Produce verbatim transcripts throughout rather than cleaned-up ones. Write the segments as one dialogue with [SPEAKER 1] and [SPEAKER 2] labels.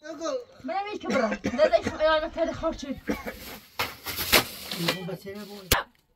[SPEAKER 1] من نمیش که برم داده ایش ایال مکرده خارچه
[SPEAKER 2] این بچه نبود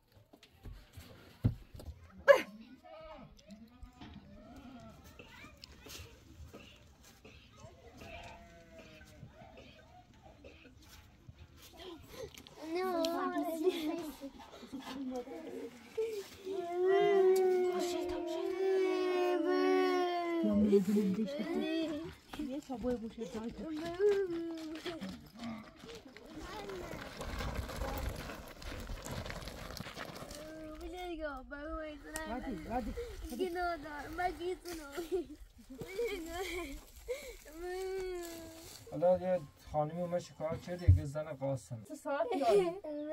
[SPEAKER 3] حالا یه خانمی اومد شکار کرد یه زن قاسم
[SPEAKER 1] سه ساعت یاری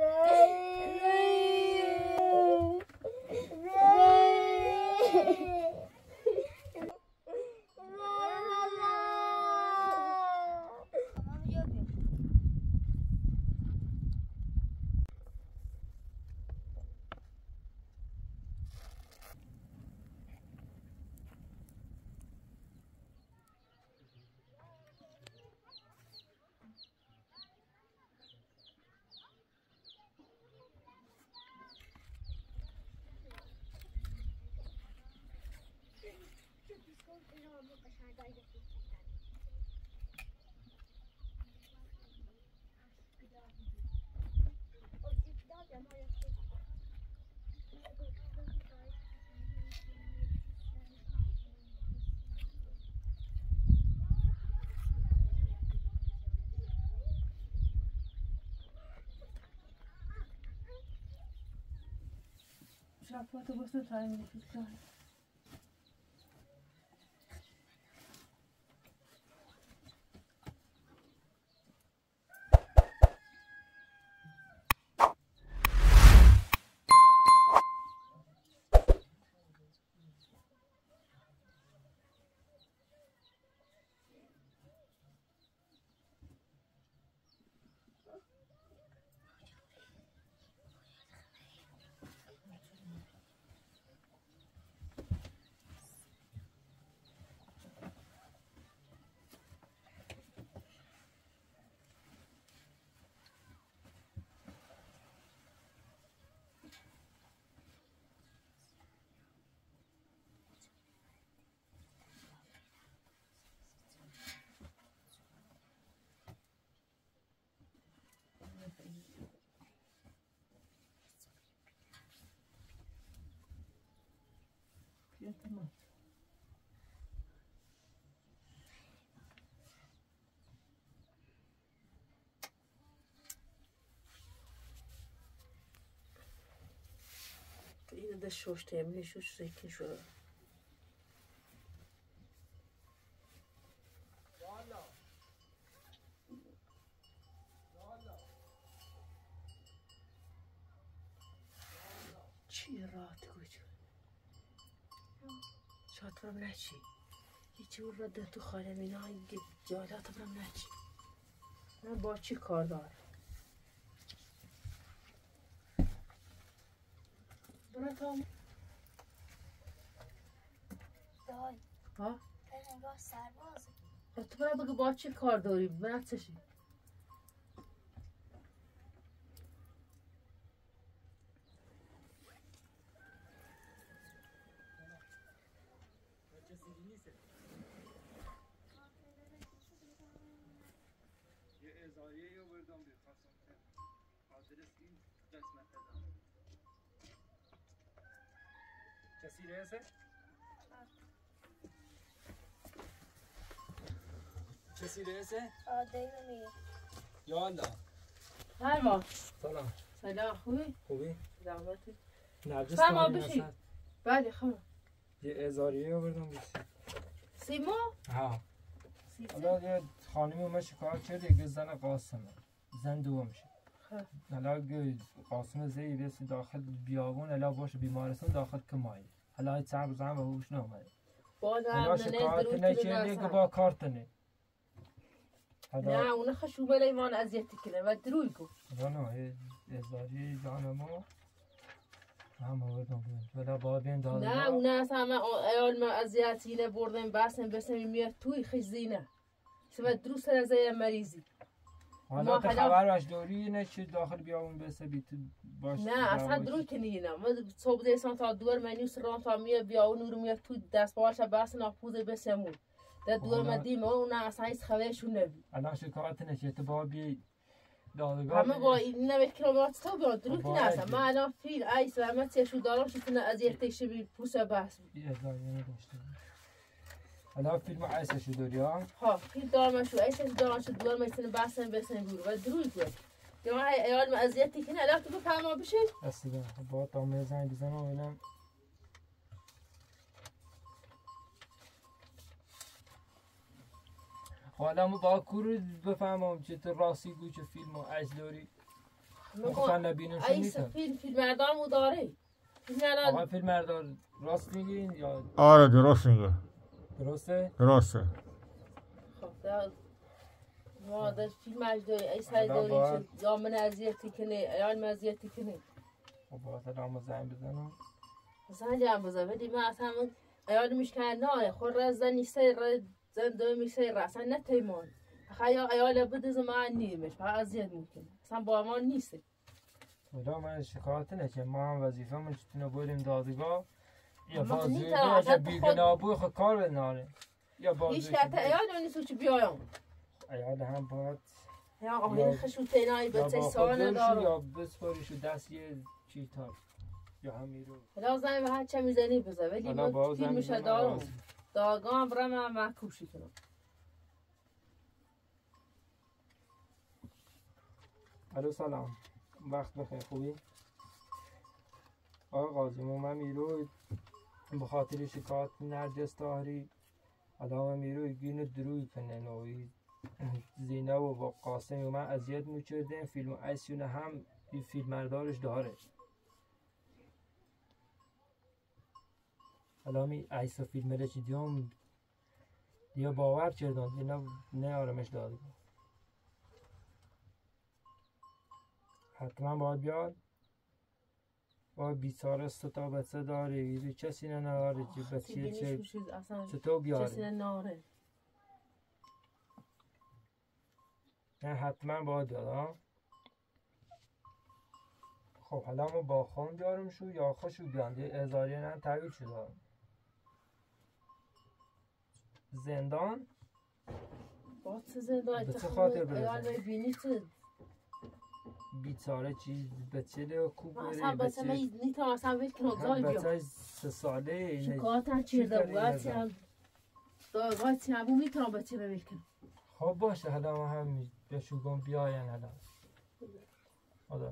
[SPEAKER 1] شفاته بسته تایم نفید کنه تمام این ده شوش تملی شوش سیکن شده چی رات کجا شاطرم نچی هیچی اون را ده تو خاله مینا جالاتم نچی من با چی کار دارم براتم
[SPEAKER 4] دای
[SPEAKER 1] ها؟
[SPEAKER 4] انگار سربازه
[SPEAKER 1] تو برای بگه با چی کار داری برات چشی
[SPEAKER 3] کسی رئیسه؟ کسی رئیسه؟
[SPEAKER 4] آده میگه
[SPEAKER 3] یا الله
[SPEAKER 1] هر ما
[SPEAKER 3] سلام
[SPEAKER 1] سلام خوبی؟
[SPEAKER 3] خوبی؟
[SPEAKER 1] زحمتی؟
[SPEAKER 3] نرجس
[SPEAKER 1] سلام
[SPEAKER 3] داری
[SPEAKER 1] بشی
[SPEAKER 3] نصد
[SPEAKER 1] بله خمه
[SPEAKER 3] یه ازاریه آوردم بسی
[SPEAKER 1] سیما؟
[SPEAKER 3] ها
[SPEAKER 1] سیما؟
[SPEAKER 3] حالا یه خانمی اومد شکار کرد یه زن قاسمه زن دومشه حالا قاسم زی بیست داخل بیابون حالا باشه بیمارستان داخل کمایی حالا های صبر زن و هوش نامده حالا شکایت نکرده که با کارتنه
[SPEAKER 1] نه اونه خشوبه لیمان اذیتی کنه و دروی کو
[SPEAKER 3] نه ازاری جان ما هم آوردم ولی با بین داده
[SPEAKER 1] نه اونه از همه ایال ما اذیتی نه بردن بسن بسن میاد توی خیزینه سوى دروس رزايا مريزي
[SPEAKER 3] حالا تا خبر باش دوری نه چه داخل بیاون بسه بیت باش
[SPEAKER 1] نه اصلا دروی کنی نه ما صبح دیسان تا دور منیو سران تا میه بیاون نور میه تو دست باش بس ناپوز بسمون در دور مدی ما اون اصلا هیچ خبرشون نبی
[SPEAKER 3] الان شکایت نشه تو با بی دادگاه
[SPEAKER 1] همه با این نمیکنم تو بیان دروی کنی اصلا ما الان فیل ایس و همه چشو دارم شتونه اذیتش بی پوس بس
[SPEAKER 3] بی ازای نداشته الان فیلم عیسشو داری ها؟
[SPEAKER 1] ها فیلم دارمشو عیسشو دارمشو دور میتونه بحثن بسن برو و دروی کنی یا ایال ما اذیتی کنه الان تو بفهمه بشه
[SPEAKER 3] اصلا با تا میزنی بزنم و اینم حالا ما با کورو بفهمم چه تو راستی گوی چه فیلم و عیس داری مخصوصا نبینم شو
[SPEAKER 1] عیس
[SPEAKER 3] میتن
[SPEAKER 1] فیلم فیلم مردارمو داره فیلم الان
[SPEAKER 3] آقا فیلم مردار راست میگین یا
[SPEAKER 2] آره درست میگه
[SPEAKER 3] درسته؟
[SPEAKER 2] درسته
[SPEAKER 1] خب در ما در فیلم اجداری ای سای
[SPEAKER 3] الان
[SPEAKER 1] داری
[SPEAKER 3] باید-
[SPEAKER 1] شد یا من اذیتی کنه ایال من اذیتی کنه
[SPEAKER 3] خب با سلام زنگ بزنم
[SPEAKER 1] زن جمع بزن ولی من اصلا من ایال میشکن نه خور را زن نیسته را زن دو میشه را اصلا نه تیمان خیلی ایال بده زمان نیمش فقط اذیت میکنه اصلا با ما نیسته
[SPEAKER 3] حالا من شکایت نشه ما هم وظیفه من چطور بریم دادگاه یا
[SPEAKER 1] اما
[SPEAKER 3] بازجویی
[SPEAKER 1] نیتر،
[SPEAKER 3] اگه
[SPEAKER 1] اصلا
[SPEAKER 3] بیگناه بود خود کار بناره یا
[SPEAKER 1] هیچ
[SPEAKER 3] بازجویی
[SPEAKER 1] که حتی ایال نیست چی بیایم
[SPEAKER 3] ایال هم باید
[SPEAKER 1] یا آهین خشو تینایی
[SPEAKER 3] یا
[SPEAKER 1] بچه
[SPEAKER 3] با
[SPEAKER 1] سال
[SPEAKER 3] خود برشو
[SPEAKER 1] ندارم
[SPEAKER 3] یا بسپاریشو دست یه چیتار یا همین رو
[SPEAKER 1] حالا زن به هر چه میزنی بزن ولی
[SPEAKER 3] حالا با
[SPEAKER 1] من
[SPEAKER 3] زن
[SPEAKER 1] فیلمش
[SPEAKER 3] بزنم
[SPEAKER 1] دارم
[SPEAKER 3] آواز.
[SPEAKER 1] داغا هم برم هم محکوشی کنم
[SPEAKER 3] الو سلام وقت بخیر خوبی؟ آقا قاضی من میرو بخاطر شکایت نرجس تاهری حالا میرو گینو دروی کنه نوی زینه و با قاسم و من اذیت میکردیم فیلم ایسیون هم این فیلم مردارش داره حالا می ایسا فیلم رو چی دیام یا باور کردن دینا نه آرامش داده حتما باید بیاد با بیچاره ستا بچه داره یه کسی نداره که بچه چه چطور بیاره
[SPEAKER 1] کسی ناره
[SPEAKER 3] نه حتما باید بیاد ها خب حالا ما با خون بیارم شو یا خوشو بیان یه ازاری نه تغییر شده زندان
[SPEAKER 1] با چه زندان
[SPEAKER 3] به چه
[SPEAKER 1] اتخاب
[SPEAKER 3] خاطر برزن؟
[SPEAKER 1] ایال میبینی چه
[SPEAKER 3] بیچاره چی بچه ده کوب
[SPEAKER 1] من
[SPEAKER 3] بره
[SPEAKER 1] اصلا بچه من
[SPEAKER 3] بچه
[SPEAKER 1] نیتم اصلا ویل کنم زای بیام
[SPEAKER 3] بچه سه ساله اینه
[SPEAKER 1] شکایت هم
[SPEAKER 3] چی
[SPEAKER 1] چیرده
[SPEAKER 3] کاری
[SPEAKER 1] بود هرچی
[SPEAKER 3] نزن؟
[SPEAKER 1] هم داغاتی هم بود میتونم بچه رو ویل کنم
[SPEAKER 3] خب باشه حالا ما هم بهشون گم بیاین حالا حالا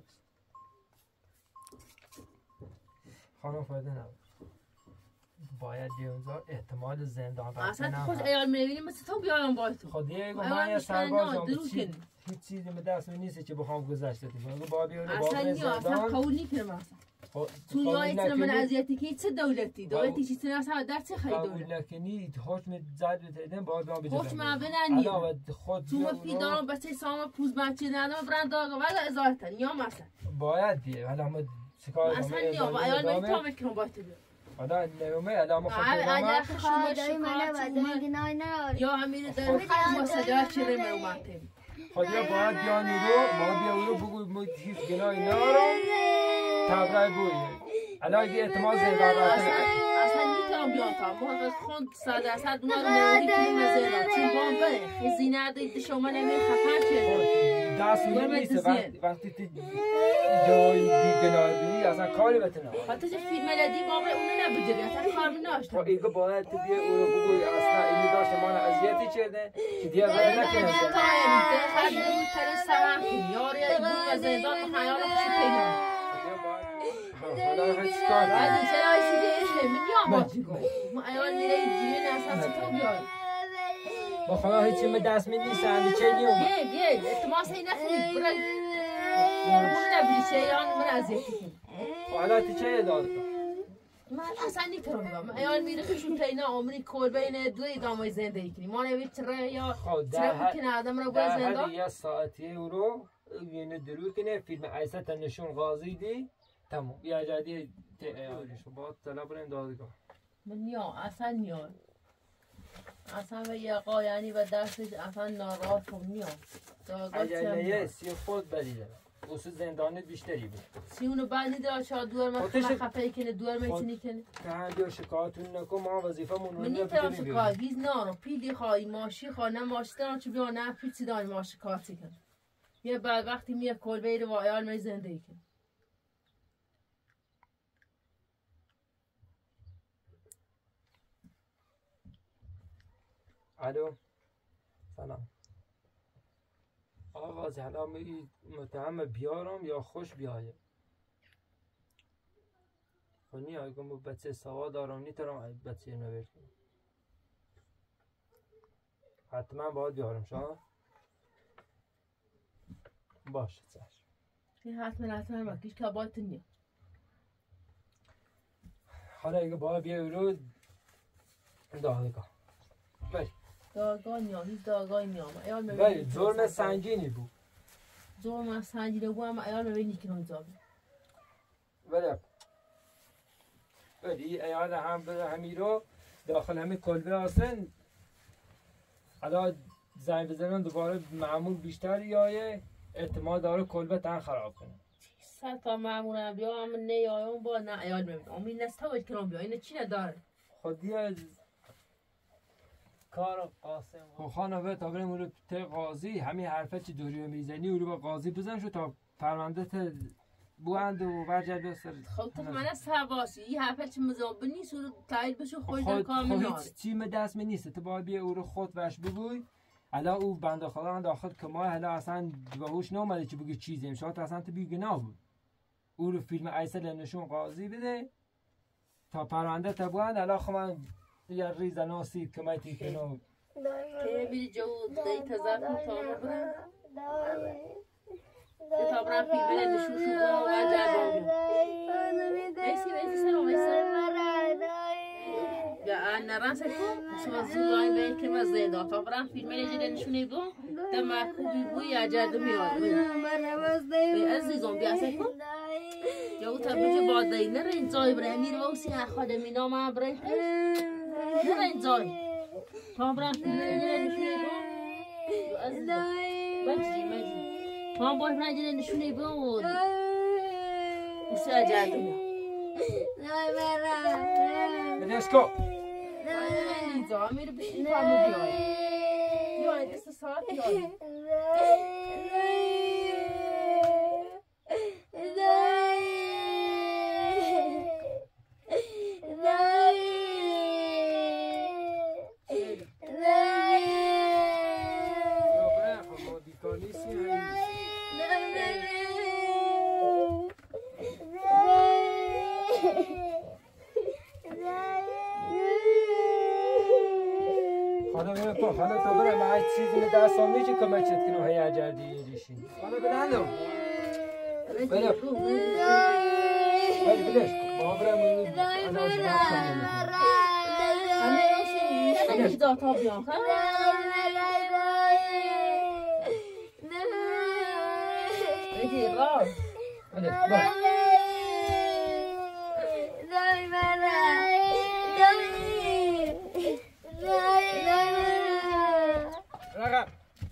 [SPEAKER 3] خانم فایده نبود باید بیونزار احتمال زندان
[SPEAKER 1] اصلا
[SPEAKER 3] رفتن
[SPEAKER 1] تو
[SPEAKER 3] هم
[SPEAKER 1] خوش
[SPEAKER 3] هست.
[SPEAKER 1] ایال میبینی مثل تو بیایم با تو
[SPEAKER 3] خب دیگه
[SPEAKER 1] ایال
[SPEAKER 3] من یه
[SPEAKER 1] میشکنه
[SPEAKER 3] سربازم
[SPEAKER 1] نه، درو
[SPEAKER 3] چی-
[SPEAKER 1] کنی.
[SPEAKER 3] هیچ چیزی به دست من نیست که بخوام گذشته دیم اگه با بیاره با
[SPEAKER 1] اصلا
[SPEAKER 3] بره
[SPEAKER 1] نیا اصلا
[SPEAKER 3] زندان
[SPEAKER 1] قبول نکنم اصلا
[SPEAKER 3] خب
[SPEAKER 1] تو یا
[SPEAKER 3] قبول
[SPEAKER 1] ایتنا من
[SPEAKER 3] نکنی-
[SPEAKER 1] اذیتی که چه دولتی دولتی چیزی نه اصلا در چه خیلی
[SPEAKER 3] قبول
[SPEAKER 1] دولت
[SPEAKER 3] نکنی حکم زد بتیدن باید ما بجا
[SPEAKER 1] حکم
[SPEAKER 3] بندازیم.
[SPEAKER 1] من نیم.
[SPEAKER 3] الان باید خود
[SPEAKER 1] تو
[SPEAKER 3] بیا
[SPEAKER 1] ما فی
[SPEAKER 3] اونو-
[SPEAKER 1] دارم بچه ساما پوز بچه ندارم برند داغا ولی ازارتن یا مثلا
[SPEAKER 3] باید دیگه حالا ما چیکار کنیم؟
[SPEAKER 1] اصلا نیا با ایال من تا میکنم با تو بیام
[SPEAKER 3] حالا نیومه الان ما خود
[SPEAKER 1] اگر
[SPEAKER 3] پیغامه
[SPEAKER 1] خشوم
[SPEAKER 4] خدای من
[SPEAKER 1] شکایت
[SPEAKER 4] نباید
[SPEAKER 1] اومد
[SPEAKER 4] گناه نداری
[SPEAKER 1] یا همین در خیلی صدا چیره من اومد
[SPEAKER 3] خود یا باید بیان رو ما بیا او رو بگوی ما هیچ گناهی ندارم تبرای بویه الان اگه اعتماد زندان
[SPEAKER 1] اصلا
[SPEAKER 3] رفته
[SPEAKER 1] اصلا میتونم بیام تا با خود صد درصد اونا رو نمیدی که مزیدم چون با هم بره خزینه دید شما نمی خفن کرده
[SPEAKER 3] دست
[SPEAKER 1] برم
[SPEAKER 3] میگه نیست
[SPEAKER 1] دزین.
[SPEAKER 3] وقتی وقتی تو جای بی گناه بی اصلا کاری بتونه
[SPEAKER 1] حتی چه فیلم لدی با من اونو نبجری اصلا کار می
[SPEAKER 3] خب
[SPEAKER 1] ناشتم
[SPEAKER 3] ایگه باید تو بیا او رو بگوی اصلا اینی داشته ما اذیتی کرده که دیگه غیر
[SPEAKER 1] تا
[SPEAKER 3] نکنه
[SPEAKER 1] یعنی ده خیلی رو ترین سمن کنی یاری ایبون و زندان و خیال خوشی پیدا
[SPEAKER 3] حالا هیچ کار
[SPEAKER 1] بعد
[SPEAKER 3] کنه
[SPEAKER 1] چرا ایسیده اسم من یا ما جیگو ما ایال میره جیوین اصلا چطور بیاری
[SPEAKER 3] با خدا هیچی به دست می نیست اندیچه نیوم
[SPEAKER 1] بیه بیه اتماس این نخونی برای اونو نبجی چه یان من اذیتی کنی
[SPEAKER 3] حالا تو چه داد
[SPEAKER 1] من اصلا نیتونم بگم من ایال میره خشون تینا عمری کل بین دو ادامه زندگی کنی ما نوید چرا یا
[SPEAKER 3] خب
[SPEAKER 1] چرا
[SPEAKER 3] در
[SPEAKER 1] بکنه آدم رو
[SPEAKER 3] در
[SPEAKER 1] باید
[SPEAKER 3] حد
[SPEAKER 1] زندان
[SPEAKER 3] یه ساعتی او رو یعنی درو کنه فیلم عیسیت نشون قاضی دی تمام یا جدی تیاریشو با طلب برین دادگاه
[SPEAKER 1] من نیا اصلا نیا اصلا به یه قایانی و دستش اصلا ناراحت هم نیام
[SPEAKER 3] اگر نیه سی خود بدیده بسو زندانت بیشتری بود
[SPEAKER 1] سی اونو بعد نیده شاید دور من خفه کنه دور میتونی کنه
[SPEAKER 3] که هنگه شکایتون نکن ما وظیفه من
[SPEAKER 1] من نیترم شکایت هیز نارو پیلی خواهی ماشی خواه نه ماشی دارم چه بیا نه پیل سی دانی ماشی کارتی کن یه بعد وقتی میه کلبه ایره و ایال می زندگی کن
[SPEAKER 3] الو سلام آقا قاضی حالا می متهم بیارم یا خوش بیایه خونی اگه با بچه سوا دارم نیترم بچه نویر کنم حتما باید بیارم شما باشه چشم
[SPEAKER 1] این حتما حتما بکیش که باید نیا
[SPEAKER 3] حالا اگه باید بیای رو دادگاه بری
[SPEAKER 1] دادگاه نیا هیچ دادگاه نیا
[SPEAKER 3] بری جرم سنگینی بود
[SPEAKER 1] جرم سنگینی بود اما ایال ببینی که نمیزابه
[SPEAKER 3] بری بری ایال هم بره همی رو داخل همین کلبه هستن حالا زنگ بزنن دوباره معمول بیشتر یایه احتمال داره کلبه تن خراب کنه
[SPEAKER 1] سر تا معمول هم بیا هم نیایم با نه ایال ببین امید نستا باید کنم بیا اینه چی نداره
[SPEAKER 3] خودی از کار قاسم خب خانه تا بریم اونو ته قاضی همین حرفه چی دوری میزنی اونو با قاضی بزن شو تا پرونده ته بوند و برجر بسر
[SPEAKER 1] خب تو من از حواسی این حرفه چی مزابه نیست و تایید بشو خود در کامل ناره
[SPEAKER 3] خب هیچ چیم دست می نیست تو باید بیا او رو خود وش بگوی حالا او بنده خدا من داخل که ما حالا اصلا باهوش نامده چی بگی چیزیم شاید اصلا تو بی گناه بود او رو فیلم ایسل نشون قاضی بده تا پرونده تا بوند حالا خب من یه ریز ناسی که من تیکنو
[SPEAKER 1] که بیری جو دی تزرف مطابق برن که تا برن فیلم بده نشون شو برن و عجب باید بیسی بیسی سلام بیسی یا نران سکو شما زوداین به که مزه دا تا برن فیلم نجده نشونی بو دم مکوبی بو یا عجب میاد بی عزیزم بیا سکو جو تا بجه بادایی نرین جای برای میر ووسی خواده مینا ما برای نرین جای تا برن فیلم نجده نشونی بو یا عزیزم مجی مجی تا باید برن نجده نشونی بو بسی عجب میاد
[SPEAKER 3] بدهشکو
[SPEAKER 1] اینجا میره بشین فرمو بیایی بیایی دست ساعت بیایی
[SPEAKER 3] حالا تو برای من چیزی به دستان میشه کمکت کنم هی اجردی ریشین حالا بدندم بله بله بلش کن با برای من انا
[SPEAKER 1] همه یوشی داتا بیان خواهد بگی راز
[SPEAKER 3] بله بله رقم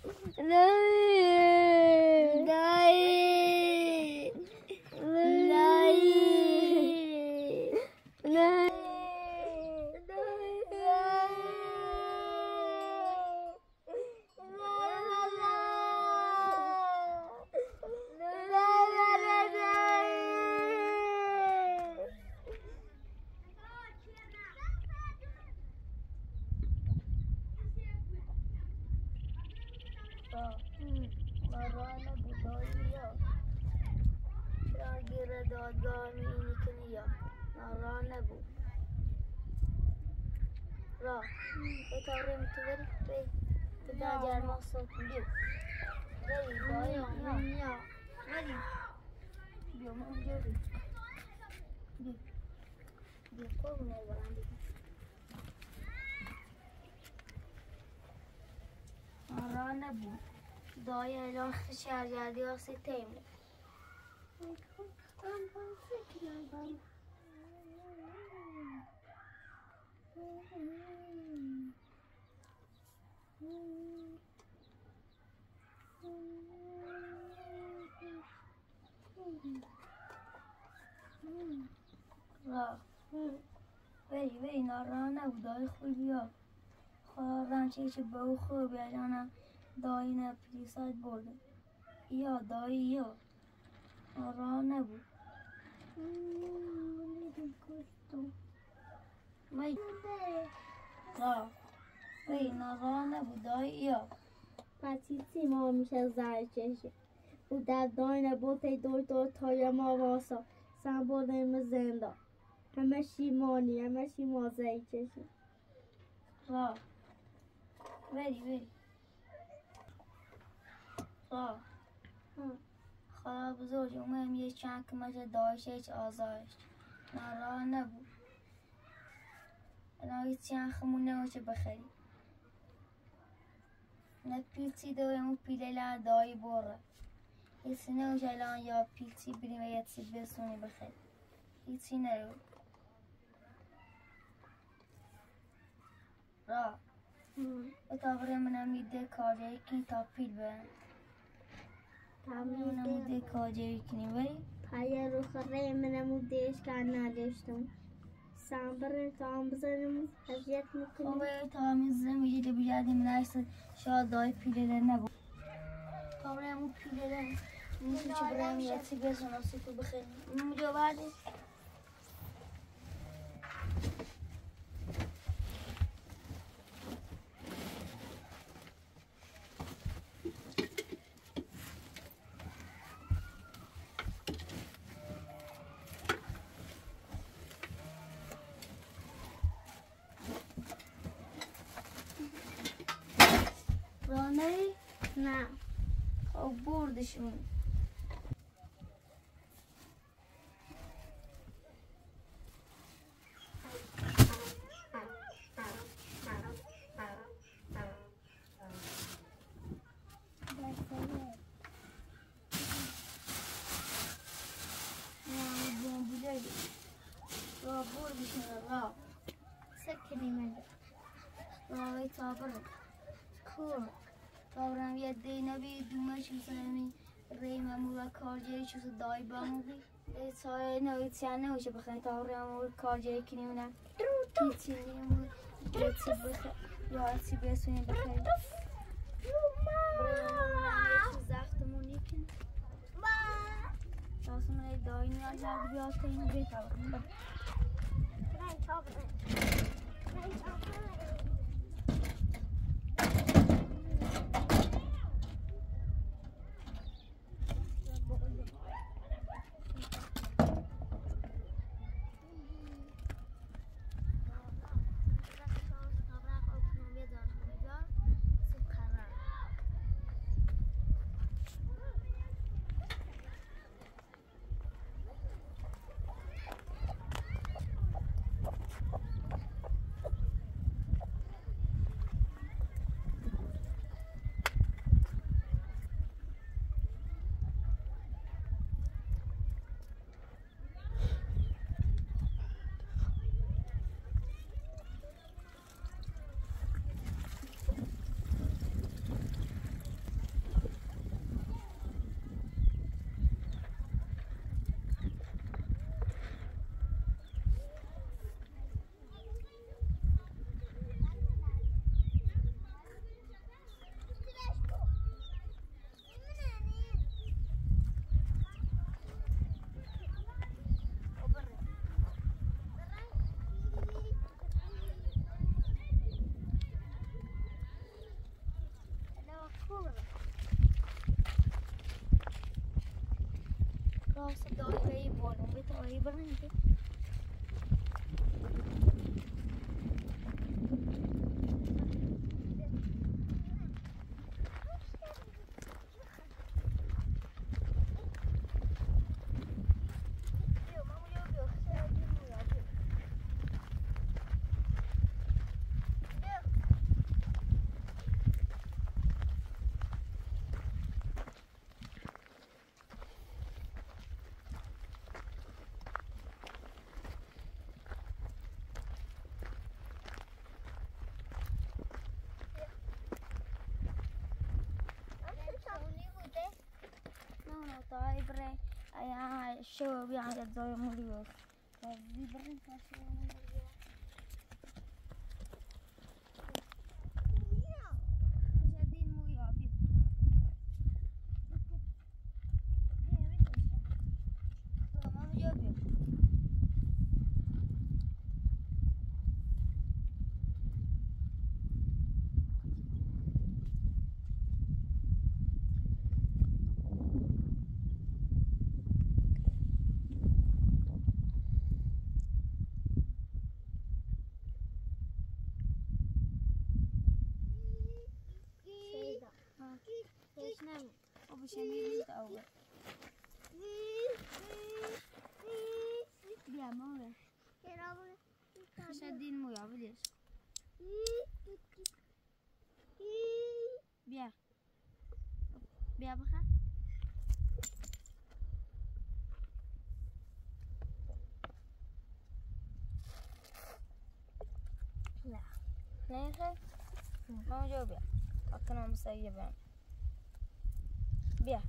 [SPEAKER 4] دای الان شهرگردی واسه تیمه را بری بری نارا نبود دای خوی بیا خواه چه چه به خوب بیاجانم دایی نه پلیسایت برده یا دایی یا نارا نبود می را بری نارا نبود دایی یا
[SPEAKER 2] پتیسی ما میشه زر چشه او در داینه بوته دور دور تای ما واسا سن بردیم زنده همه شیمانی همه شیما زی چشه
[SPEAKER 4] را بری بری را خدا بزرگ اومم یه چند کمش داشت هیچ آزارش نارا نبود انا هیچ چند خمون نموشه بخری نه پیلتی دویم و پیله لن دایی بره هیچی نموشه الان یا پیلتی بریم و یه چی بسونی بخری هیچی نرو را تا برای منم میده کاجه کنی تا پیل برن منم میده کاجه کنی بری
[SPEAKER 2] پایه رو خره منمو دیش کار نداشتم سامبر تا هم بزنم اذیت میکنم
[SPEAKER 4] خوبه تا همین زمین جده بجردیم نایست شاید دای پیله نبود تا برای همون پیله نیستی چه برای یه چی بزن آسی تو بخیریم اونجا بعدی رانه
[SPEAKER 2] نه
[SPEAKER 4] خب بردشون را بردشون را
[SPEAKER 2] سکنی من
[SPEAKER 4] راوی تابره
[SPEAKER 2] کور
[SPEAKER 4] تابرم یه دی نبی دومه چیز همین ریم امورا کارجری چیز دای باموی سای نوی چیان نوشه بخیر تابرم امور کارجری کنیمونم هیچی نیمون یه چی بخیر یا چی بسونی بخیر بریم یه چیز زختمونی کن تاسم ای دای نیاز جلد بیاد که اینو بی تابرم راست دایی بارم به تایی برنده تا بره ایا شو بیا جای مولیو بازی بریم تا شو مولیو جدین مویا بیا تو مام جو بیا نعم أبو شميل أنت أول بيا ماما شادين مويا بديش بيا بيا بخا لا لا يا خي ما جو بيا أكنا مسيبان بيا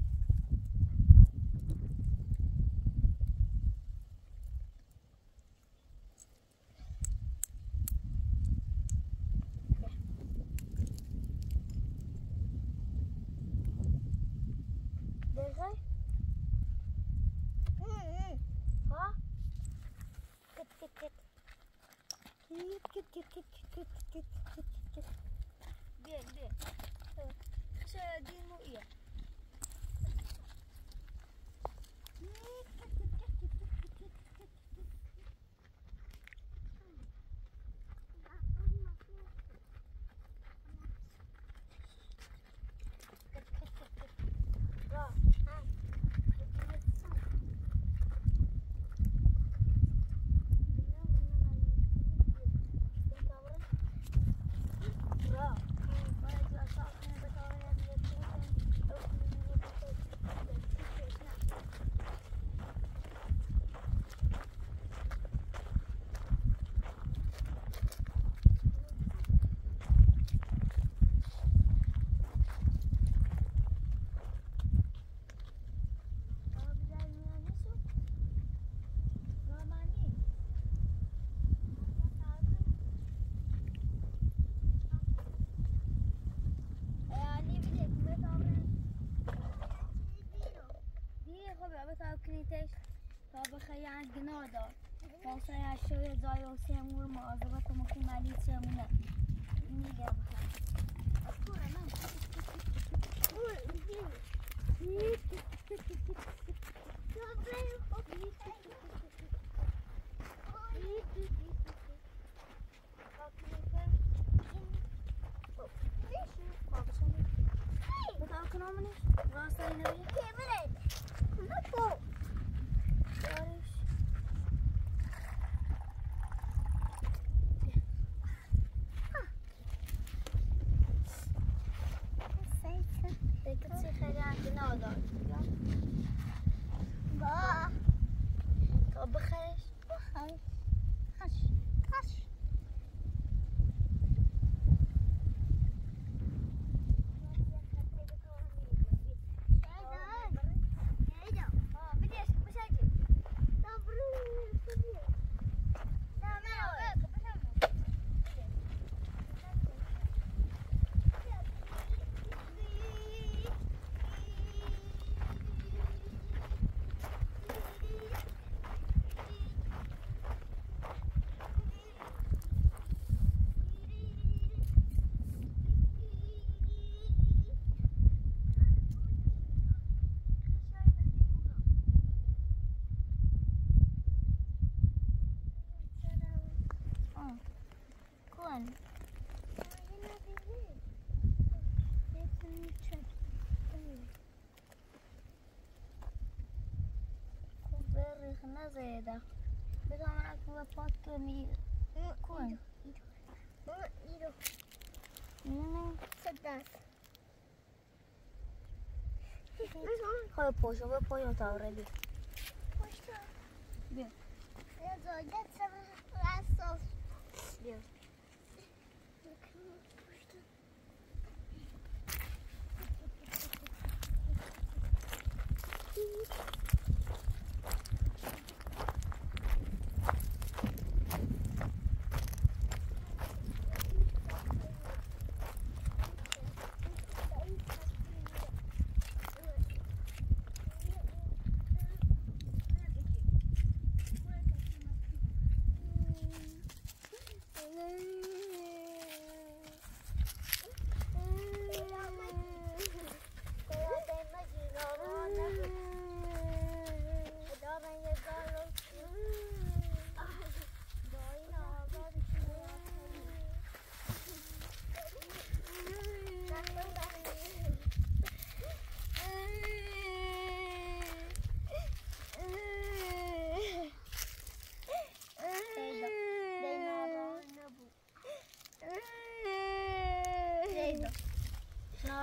[SPEAKER 4] دقيقة ها كت كت كت كت كت كت كت كت كت بيا بيا شادين مؤية بخير عن جنادة وصايا شوية زاي وسامور مؤذبة ممكن مالي سامونة نيجي بخير أذكر أنا زيادة بدو معك وباك مي كون إيدو إيدو صدق خذ بوشو خذ بوشو تاوريدي بوشو بيا يا زوجة سبعة راسوس بيا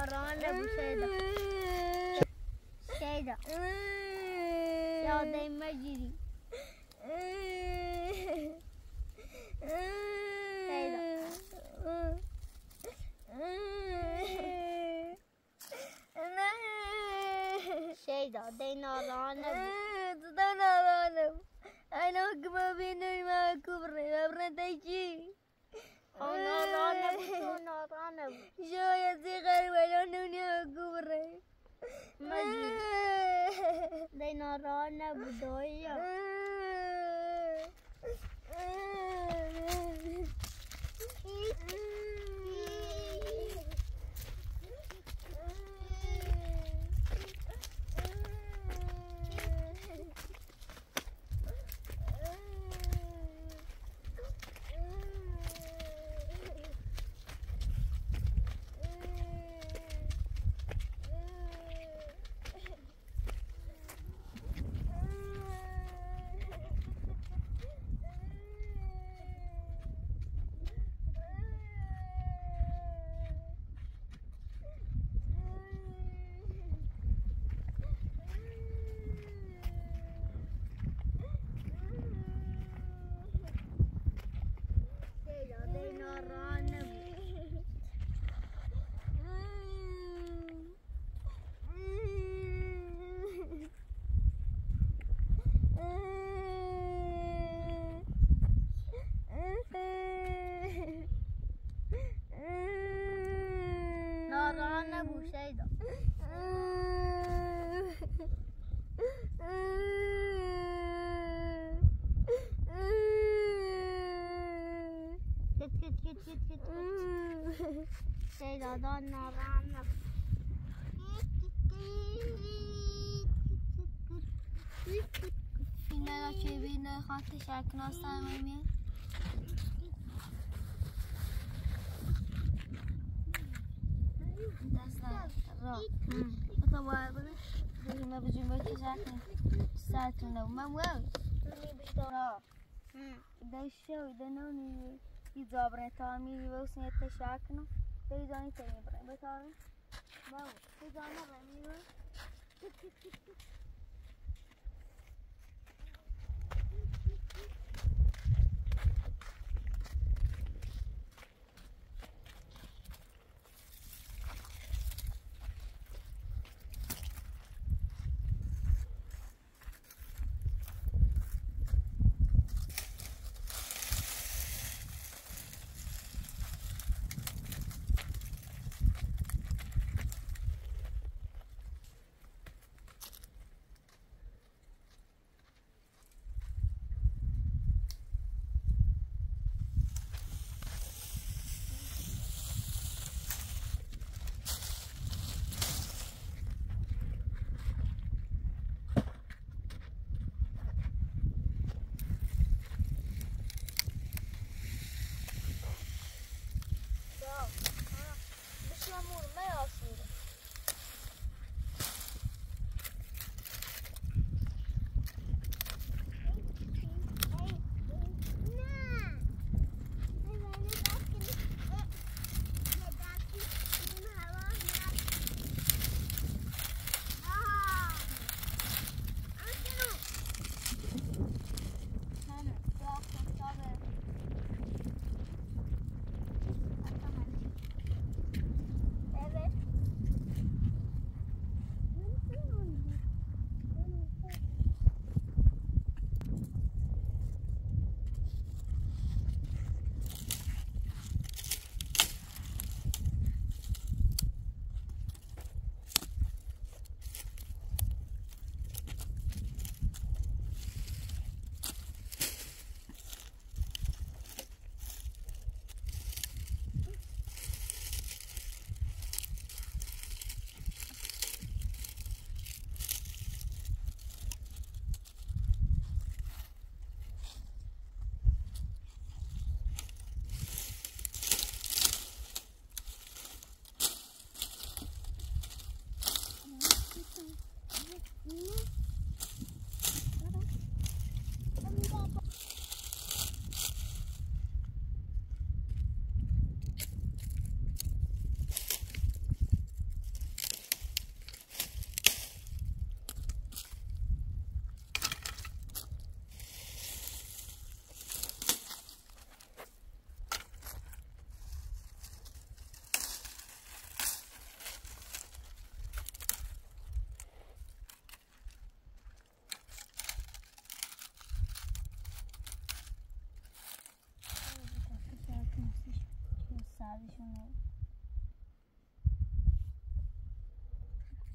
[SPEAKER 2] ناران ابو شیدا شیدا یاده مجیری شیدا شیدا دی ناران ابو
[SPEAKER 4] دا ناران ابو انا كما بيني ما كبري ابرتي شي
[SPEAKER 2] ناران ابو تو ناران ابو
[SPEAKER 4] شوية صغير ولا نوني كبري
[SPEAKER 2] مجید دی ناران ابو دویا ناران ابو شیدا کت کت کت کت کت شیدا دا ناران ابو
[SPEAKER 4] فیلم را که بینه خاطر شرکناستن میمیه را متوابل بهما بجنبه كشاكن ساتنا ومموت را دايشو دنوني يزابرن تامي وسني تشاكنا دايزاني تاني برن بتارن ما دايزانا رميو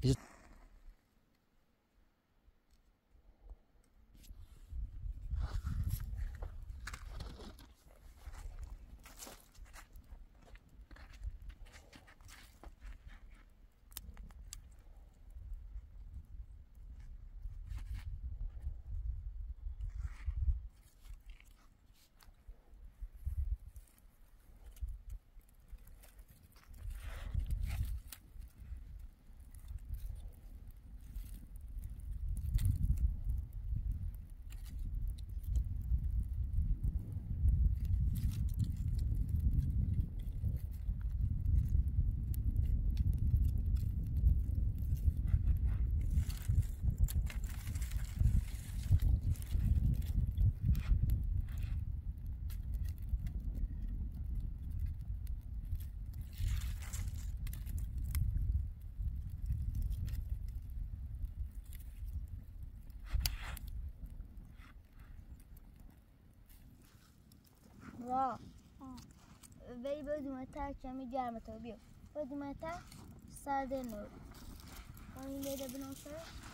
[SPEAKER 4] را ولی بدون تا کمی گرمه تو بیا بدون تا سرد نور خواهی لیده بناسه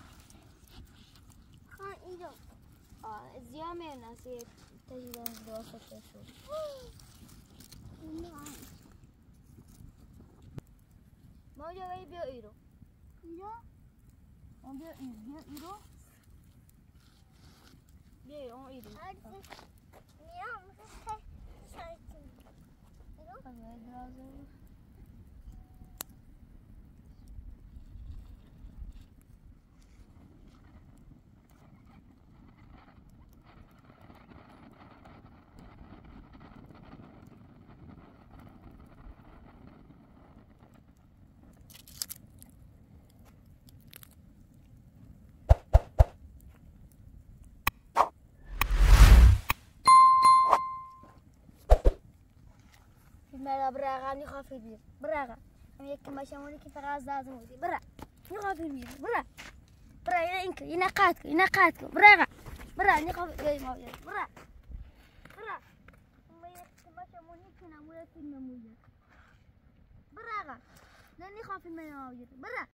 [SPEAKER 2] خان اینجا
[SPEAKER 4] زیاد میرناسی تجیدن دواسته شد ما اونجا ولی بیا ایرو
[SPEAKER 2] اینجا
[SPEAKER 4] اون بیا ایرو بیا ایرو بیا ایرو اون ایرو
[SPEAKER 2] میام سرتون
[SPEAKER 4] خواهی درازه برا برا نخافي بير برا هم يك ما شاموني كيف غاز لازم ودي برا نخافي بير برا برا ينا إنك ينا قاتك ينا قاتك برا برا نخافي جاي ما بير برا برا هم يك ما شاموني كنا مولا كنا مولا برا لا نخافي ما بير برا